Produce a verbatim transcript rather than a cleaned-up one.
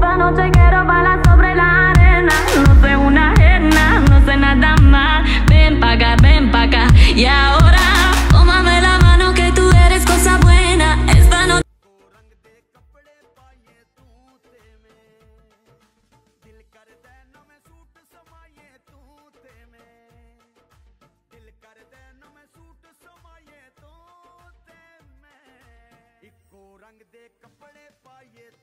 esta noche quiero bailar sobre la arena. No soy una ajena, no sé nada más. Ven pa' acá, ven pa' acá. Y ahora, tómame la mano que tú eres cosa buena. Esta noche रंग दे कपड़े पाइए